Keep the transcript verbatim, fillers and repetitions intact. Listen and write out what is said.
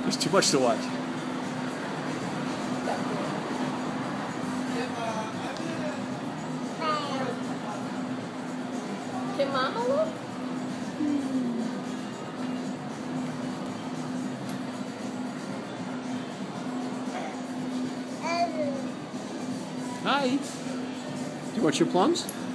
There's too much to watch. Can Mama look? Hi. Do you want your plums?